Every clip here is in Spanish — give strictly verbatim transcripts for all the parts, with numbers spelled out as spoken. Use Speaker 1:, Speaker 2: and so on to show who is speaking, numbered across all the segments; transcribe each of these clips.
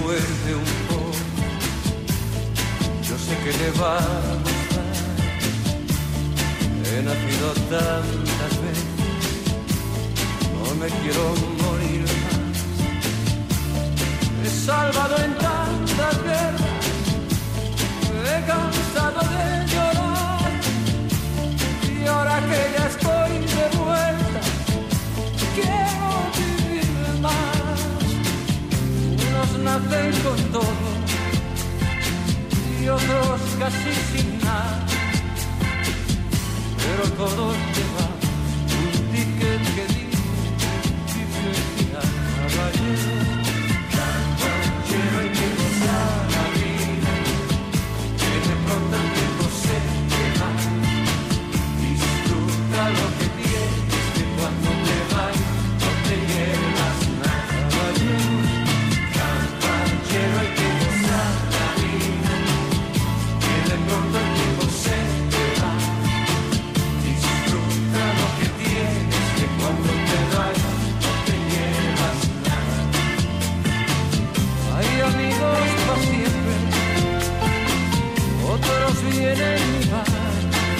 Speaker 1: recuerde un poco. Yo sé que le va a gustar. He nacido tantas veces, no me quiero morir más. He salvado en tantas guerras, he cansado de llorar. Y ahora que ya estoy de vuelta, quiero vivir más. Unos nacen con todo y otros casi sin nada, pero todos llevan un ticket que dice felicidad. Caballero, caballero, hay que gozar la vida, que de pronto el tiempo se te va. Disfruta lo que tienes, que cuando te vayas no te llevas nada. Caballero, caballero, hay que gozar la vida, que de pronto el tiempo se te va. Disfruta lo que tienes, que cuando te vayas no te llevas nada. Hay amigos para siempre, otros vienen y van,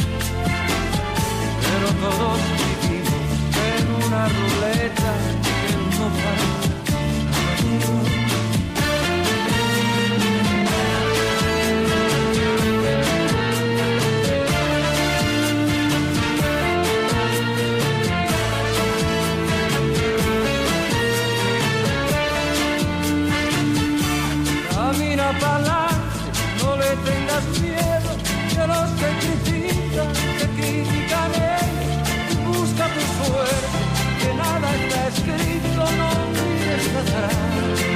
Speaker 1: pero todos vivimos en una ruleta que no para. Camina para adelante, no le tengas miedo de los que critican, que critican ellos. Busca tu suerte, que nada está escrito, no mires atrás.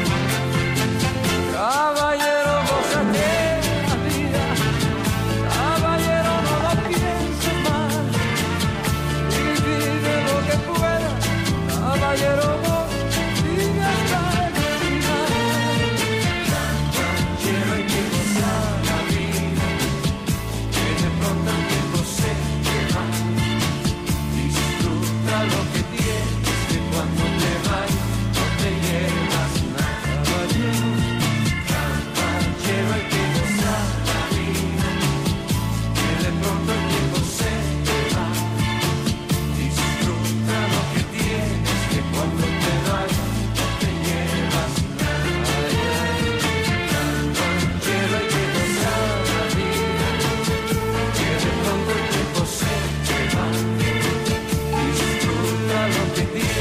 Speaker 1: Caballero, gózate la vida, caballero, no lo pienses más, y vive lo que puedas, caballero, no vive hasta el final. Caballero, hay que gozar la vida, que de pronto el tiempo se te va. Disfruta lo que tienes, que cuando te vayas no te llevas nada. Caballero, caballero, hay que gozar la vida, que de pronto el tiempo se te va. Disfruta lo que tienes, que cuando te vayas no te llevas nada. Caballero, hay que gozar la vida, que de pronto el tiempo se te va. Disfruta lo que tienes.